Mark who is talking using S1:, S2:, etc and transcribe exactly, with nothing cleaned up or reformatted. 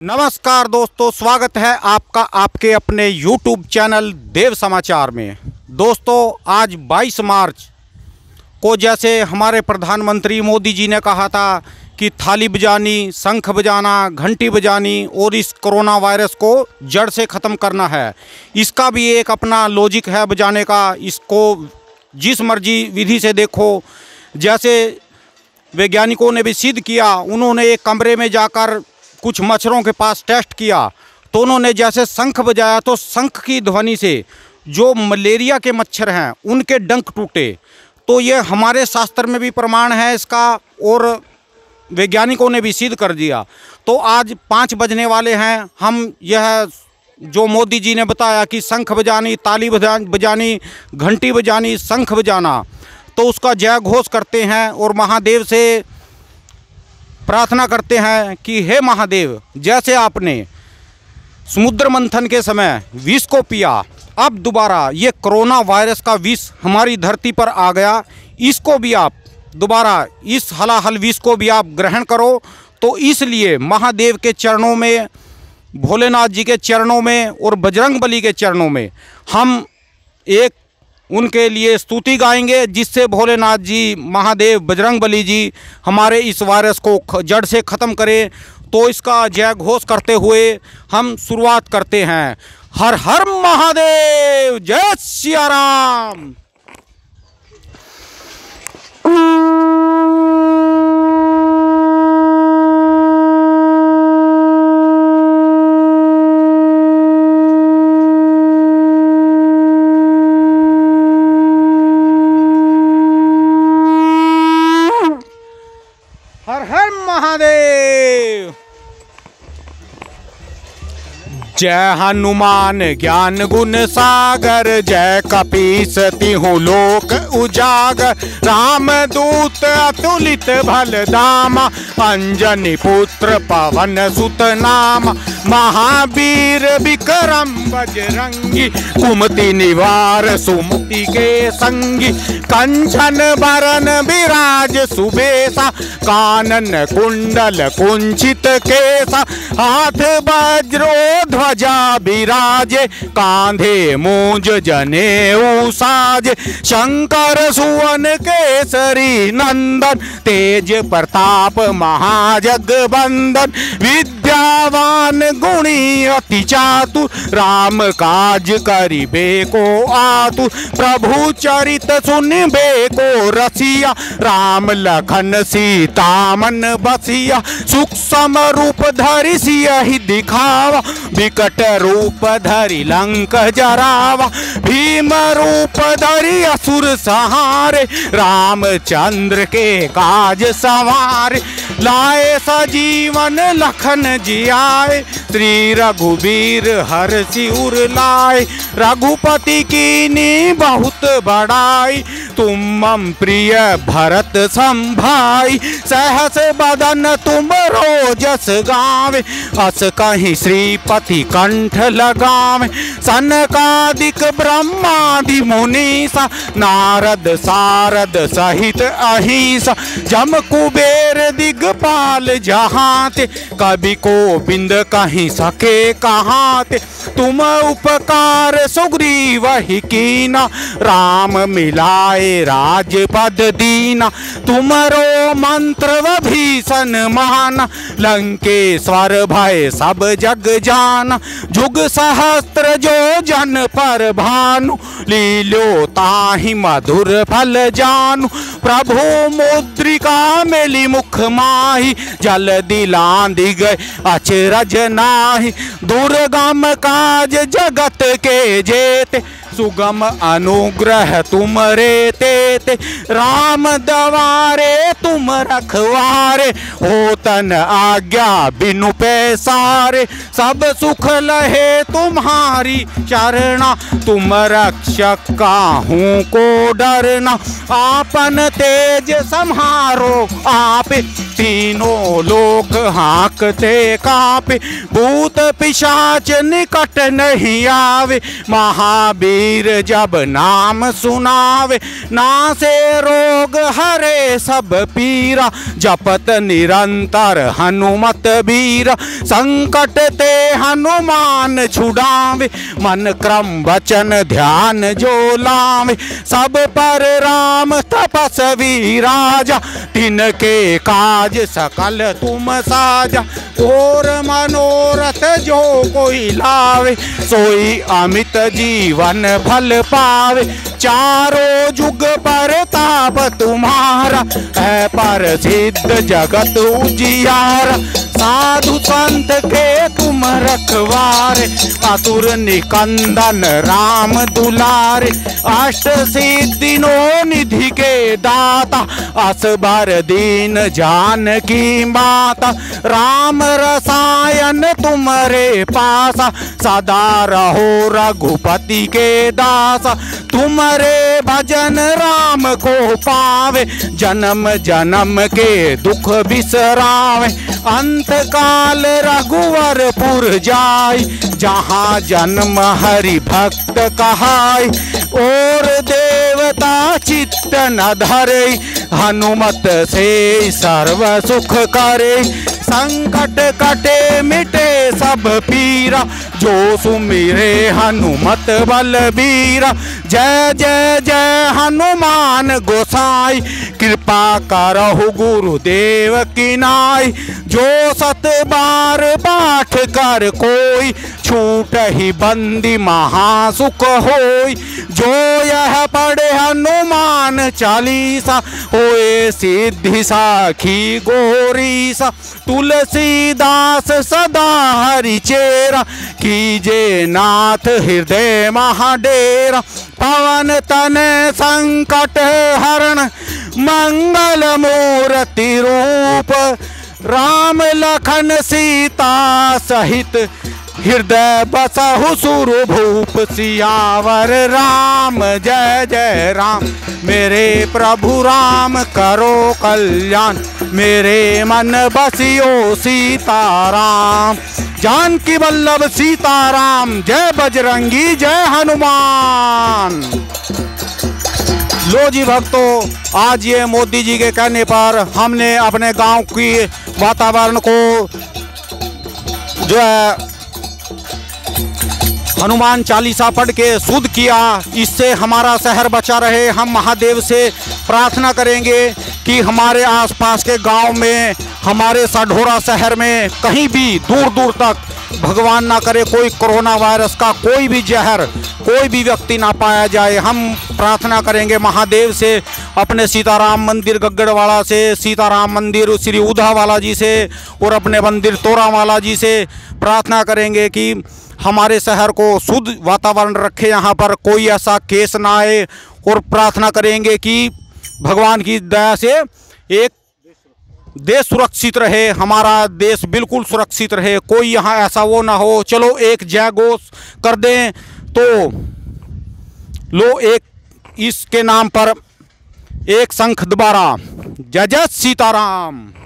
S1: नमस्कार दोस्तों, स्वागत है आपका आपके अपने YouTube चैनल देव समाचार में। दोस्तों, आज बाईस मार्च को जैसे हमारे प्रधानमंत्री मोदी जी ने कहा था कि थाली बजानी, शंख बजाना, घंटी बजानी और इस कोरोना वायरस को जड़ से ख़त्म करना है। इसका भी एक अपना लॉजिक है बजाने का। इसको जिस मर्जी विधि से देखो, जैसे वैज्ञानिकों ने भी सिद्ध किया। उन्होंने एक कमरे में जाकर कुछ मच्छरों के पास टेस्ट किया तो उन्होंने जैसे शंख बजाया तो शंख की ध्वनि से जो मलेरिया के मच्छर हैं उनके डंक टूटे। तो ये हमारे शास्त्र में भी प्रमाण है इसका और वैज्ञानिकों ने भी सिद्ध कर दिया। तो आज पाँच बजने वाले हैं। हम यह जो मोदी जी ने बताया कि शंख बजानी, ताली बजानी, घंटी बजानी, शंख बजाना, तो उसका जय घोष करते हैं और महादेव से प्रार्थना करते हैं कि हे महादेव, जैसे आपने समुद्र मंथन के समय विष को पिया, अब दोबारा ये कोरोना वायरस का विष हमारी धरती पर आ गया, इसको भी आप दोबारा, इस हलाहल विष को भी आप ग्रहण करो। तो इसलिए महादेव के चरणों में, भोलेनाथ जी के चरणों में और बजरंगबली के चरणों में हम एक उनके लिए स्तुति गाएंगे, जिससे भोलेनाथ जी, महादेव, बजरंगबली जी हमारे इस वायरस को जड़ से ख़त्म करें। तो इसका जय घोष करते हुए हम शुरुआत करते हैं। हर हर महादेव, जय सिया राम। हर हर महादेव। जय हनुमान ज्ञान गुण सागर, जय कपीस तिहु लोक उजागर, राम दूत अतुलित बल धामा, अंजनी पुत्र पवन सुत नामा, महावीर विक्रम बजरंगी, कुमति निवार सुमति के संगी, कंचन बरन विराज सुबेसा, कानन कुंडल कुंचित केसा, हाथ वज्रो ध्वजा विराजे, कांधे मूंज जनेऊ साजे, शंकर सुवन केसरी नंदन, तेज प्रताप महाजगबंदन, विद्यावान गुणी अति चातुर, राम काज करिबे को आतुर, प्रभु चरित सुनिबे को रसिया, राम लखन सीता मन बसिया, सूक्ष्म रूप धरि सियहि दिखावा, विकट रूप धरि लंक जरावा, भीम रूप धरि असुर सहारे, रामचंद्र के काज सवारे, लाए सजीवन लखन जियाए, श्री रघुबीर हरषि उर लाए, रघुपति कीनी बहुत बड़ाई, तुम मम प्रिय भरत संभाई, सहस बदन तुम रोजस गावे, अस कहीं श्रीपति कंठ लगावे, सनकादिक ब्रह्मादि मुनीसा, नारद सारद सहित अहिंसा, जम कुबेर दिगपाल जहाते, कवि कोविंद कहीं सके कहाते, तुम उपकार सुग्रीव ही कीना, राम मिलाए राजपद दीना, तुमरो मंत्र भीषण माना, लंकेश्वर भय सब जग जाना, जुग सहस्त्र जो जन पर भानु, लीलो ताहि मधुर फल जानू, प्रभु मुद्रिका मेली मुख माही, जल दिलांधि गए अचरज नाही, दुर्गम काज जगत के जेते, सुगम अनुग्रह तुम रे तेते, राम दवारे तुम रखवारे, होतन आज्ञा बिनु पैसारे, सब सुख लहे तुम्हारी चरणा, तुम रक्षक काहू को डरना, आपन तेज सम्हारो आपे, तीनों लोक हाँकते कांपे, भूत पिशाच निकट नहीं आवे। महावीर जब नाम सुनावे, नासे रोग हरे सब पीरा। जपत निरंतर हनुमत बीरा, संकट ते हनुमान छुड़ावे। मन क्रम वचन ध्यान जो लावे, सब पर राम तपस्वी राजा। तिनके काज सकल तुम साजा, और मनोरथ जो कोई लावे। सोई अमित जीवन फल पावे, चारों जुग पर ताप तुम्हारा। है पर सिद्ध जगत उजियारा, साधु संत के तुम रखवारे। असुर निकंदन राम दुलारे, अष्ट सिद्धि नो निधि के दाता। असबर दीन जानकी माता, राम रसायन तुम्हारे पासा। सदा रहो रघुपति के दासा, तुम्हारे भजन राम को पावे। जन्म जन्म के दुख बिसरावे, अंत काल रघुवरपुर जाय। जहाँ जन्म हरि भक्त कहाय, और देवता चित्त न धरे। हनुमत से सर्व सुख करे, संकट कटे मिटे सब पीरा। जो सुमिरे हनुमत बलबीरा, जय जय जय हनुमान गोसाई। कृपा करहु गुरुदेव की नाई, जो सत बार पाठ कर कोई। छूट ही बंदी महासुख होई, जो यह पढ़े हनुमान चालीसा। होए सिद्धि साखी गौरीसा, तुलसीदास सदा हरि चेरा। कीजे नाथ हृदय महाडेरा, पवन तन संकट हरण। मंगल मूर्ति रूप, राम लखन सीता सहित। हृदय बसहु सुरभूप, सियावर राम जय जय राम। मेरे प्रभु राम करो कल्याण, मेरे मन बसियो सीताराम। जानकी वल्लभ सीताराम, जय बजरंगी जय हनुमान। लो जी भक्तों, आज ये मोदी जी के कहने पर हमने अपने गांव की वातावरण को जो है हनुमान चालीसा पढ़ के शुद्ध किया। इससे हमारा शहर बचा रहे। हम महादेव से प्रार्थना करेंगे कि हमारे आसपास के गांव में, हमारे साढोरा शहर में कहीं भी दूर दूर तक भगवान ना करे कोई कोरोना वायरस का कोई भी जहर कोई भी व्यक्ति ना पाया जाए। हम प्रार्थना करेंगे महादेव से, अपने सीताराम मंदिर गग्गड़वाला से, सीताराम मंदिर श्री उधावाला जी से और अपने मंदिर तोरावाला जी से प्रार्थना करेंगे कि हमारे शहर को शुद्ध वातावरण रखे, यहाँ पर कोई ऐसा केस ना आए। और प्रार्थना करेंगे कि भगवान की दया से एक देश सुरक्षित रहे, हमारा देश बिल्कुल सुरक्षित रहे, कोई यहाँ ऐसा वो ना हो। चलो एक जय घोष कर दें तो लो, एक इसके नाम पर एक शंख दोबारा, जय जय सीताराम।